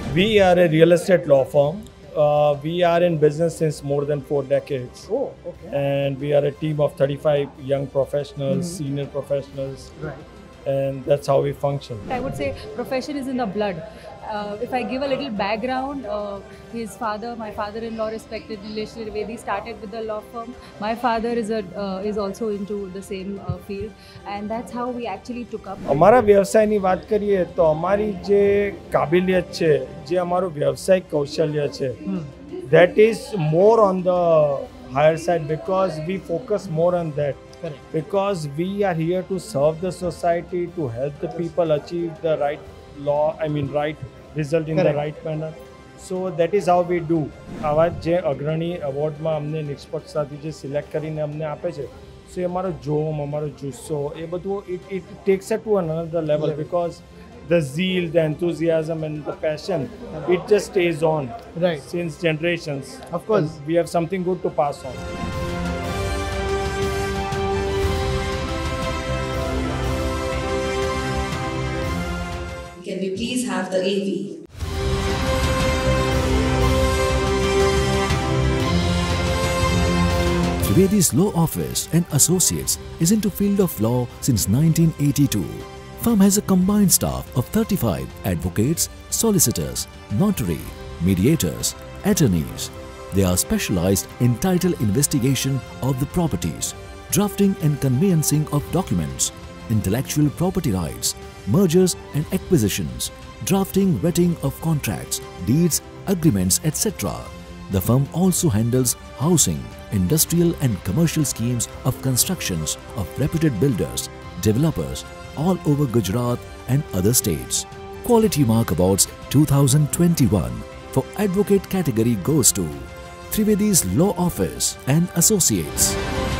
We are a real estate law firm. We are in business since more than 4 decades. Oh, okay. And we are a team of 35 young professionals, senior professionals. Right. And that's how we function. I would say profession is in the blood. If I give a little background, his father, my father-in-law, respected Nilesh Trivedi, started with the law firm. My father is also into the same field, and that's how we actually took up. અમારા વ્યવસાયની વાત કરીએ તો અમારી જે કાબિલિયત છે, જે અમારું વ્યવસાયિક કૌશલ્ય છે, that is more on the higher side because we focus more on that. Correct. Because we are here to serve the society, to help the people achieve the right law, right result in the right manner. So that is how we do. આવા જે અગ્રણી એવોર્ડમાં અમને નિષ્પક્ષતાથી જે select કરીને અમને આપે છે, સો એ અમારો જોમ, અમારો જુસ્સો, એ બધું it takes it to another level because the zeal, the enthusiasm and the passion, it just stays on Right. since generations. Of course. And we have something good to pass on. Can we please have the AV? Trivedi's Law Office and Associates is into field of law since 1982. Firm has a combined staff of 35 advocates, solicitors, notary, mediators, attorneys. They are specialized in title investigation of the properties, drafting and conveyancing of documents, intellectual property rights, mergers and acquisitions, drafting, vetting of contracts, deeds, agreements, etc. The firm also handles housing, industrial and commercial schemes of constructions of reputed builders, developers all over Gujarat and other states. Quality Mark Awards 2021 for advocate category goes to Trivedi's Law Office and Associates.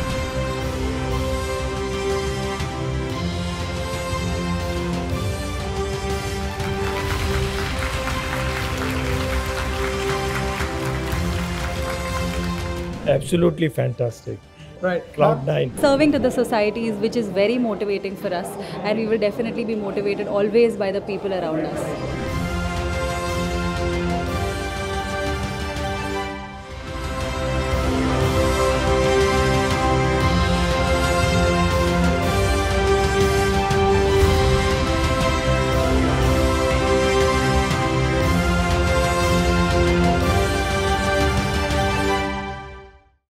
Absolutely fantastic. Right. Cloud9. Serving to the societies, which is very motivating for us, and we will definitely be motivated always by the people around us.